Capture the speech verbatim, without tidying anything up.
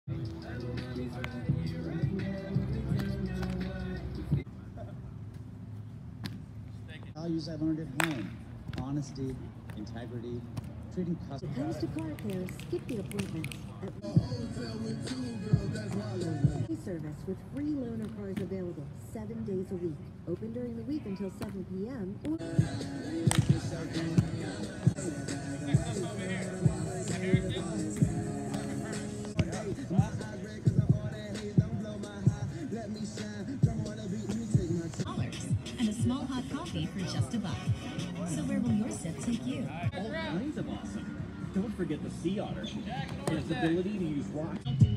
Values I learned at home: honesty, integrity, treating customers. When it comes to car care, skip the appointments. Service with free loaner cars available seven days a week. Open during the week until seven p m Or and a small hot coffee for just a buck. So where will your sip take you? All kinds of awesome. Don't forget the Sea Otter and its ability to use rocks.